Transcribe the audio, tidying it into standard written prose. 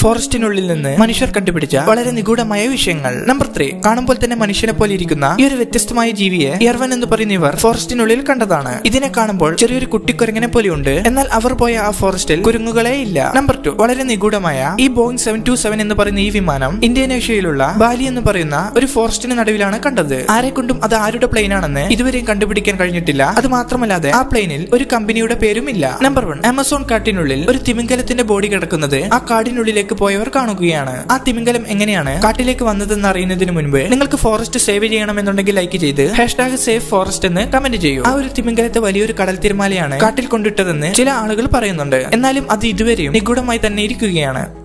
ഫോറസ്റ്റിനുള്ളിൽ നിന്ന് മനുഷ്യർ കണ്ടുപിടിച്ച വളരെ നിഗൂഢമായ വിഷയങ്ങൾ. നമ്പർ 3, കാണുമ്പോൾ തന്നെ മനുഷ്യനെ പോലെ ഇരിക്കുന്ന ഈ ഒരു വ്യത്യസ്തമായ ജീവിയെ എർവൻ എന്ന് പറയുന്ന ഇവർ ഫോറസ്റ്റിനുള്ളിൽ കണ്ടതാണ്. ഇതിനെ കാണുമ്പോൾ ചെറിയൊരു കുട്ടിക്കുരങ്ങനെ പോലെയുണ്ട്, എന്നാൽ അവർ പോയ ആ ഫോറസ്റ്റിൽ കുരങ്ങുകളെ ഇല്ല. നമ്പർ 2, വളരെ നിഗൂഢമായ ഈ ബോയിങ് 727 എന്ന് പറയുന്ന ഈ വിമാനം ഇന്തോനേഷ്യയിലുള്ള ബാലി എന്ന് പറയുന്ന ഒരു ഫോറസ്റ്റിന് നടുവിലാണ് കണ്ടത്. ആരെക്കൊണ്ടും അത് ആരുടെ പ്ലെയിൻ ആണെന്ന് ഇതുവരെയും കണ്ടുപിടിക്കാൻ കഴിഞ്ഞിട്ടില്ല. അത് മാത്രമല്ലാതെ ആ പ്ലെയിനിൽ ഒരു കമ്പനിയുടെ പേരും ഇല്ല. നമ്പർ 1, ആമസോൺ കാട്ടിനുള്ളിൽ ഒരു തിമിംഗലത്തിന്റെ ബോഡി കിടക്കുന്നത് ആ കാടിനുള്ളിലേക്ക് പോയവർ കാണുകയാണ്. ആ തിമിംഗലം എങ്ങനെയാണ് കാട്ടിലേക്ക് വന്നതെന്ന് അറിയുന്നതിന് മുൻപ് നിങ്ങൾക്ക് ഫോറസ്റ്റ് സേവ് ചെയ്യണമെന്നുണ്ടെങ്കിൽ ലൈക്ക് ചെയ്ത് #SaveForest എന്ന് കമന്റ് ചെയ്യൂ. ആ ഒരു തിമിംഗലത്തെ വലിയൊരു കടൽ തിരമാലയാണ് കാട്ടിൽ കൊണ്ടിട്ടതെന്ന് ചില ആളുകൾ പറയുന്നുണ്ട്. എന്നാലും അത് ഇതുവരെയും നിഗൂഢമായി തന്നെ ഇരിക്കുകയാണ്.